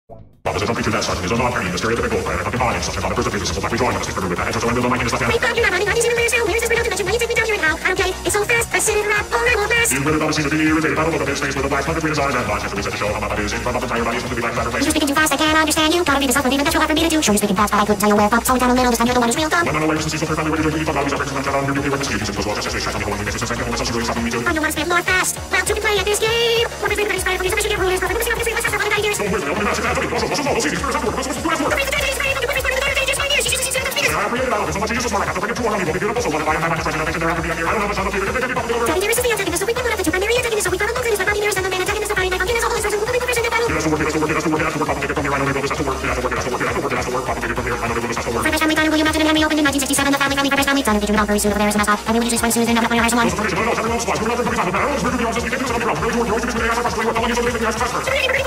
Officers don't feature that sergeant is a non-party, the stereotypical player, fucking body, such as on the first appearance, simple black drawing on the stick with that head, so I'm building my kind of stuff down. Wake up, you're not running, I need you to wear sound. Where's this window to mention? Why you take me down here and how? I don't get it. It's so fast, I sit and rap, all I won't last. You will obviously be irritated by the look of his face with a black spot between his eyes and lines. After we set the show, how my body is in front of the entire body is completely black matter place. You're speaking too fast, I can't understand you. Gotta read this up, even that's too hard for me to do. Sure, you're speaking fast, but I couldn't tell you where from. Slow it down a little, this time you're the one who's real dumb. When I'm away from the seats, family ready to join me, fuck all these operations, I'm shut on, you're with the ski, because well, just as trying to hold me, this is second, myself, she's really stopping me too. Oh, you want to spit more fast? Well, to be playing at this game. What is everybody's fired from your submission, your rulers, perfect, let's have fun, ideas. Don't wait, I'm only massive, that's okay, muscle, see, these first work, what's work? I created all of it, so much you just want to have to bring it to one of you, beautiful, so what if I am my president, I think they're having me here, I don't have a son of people, Daddy, there is the antagonist, so we can the two primary antagonists, so we found a look at this, my body mirrors, and the man antagonist, the fire, and I'm all this person, who will be profession, and battle. It has to work, Papa, take it from here, I know they will, this has to work, Papa, take it from here, I know they will, this has to work. First family diner, William Afton and Henry opened in 1967, the family, first family diner, featured very soon over there as a mascot, and we would just find Susan, and never hire someone. Those are pretty, everyone else, everyone else, everyone else, everyone else, everyone else, everyone else, everyone else, everyone else, everyone else, everyone else, everyone else, everyone else, everyone else, everyone else, everyone else, everyone else,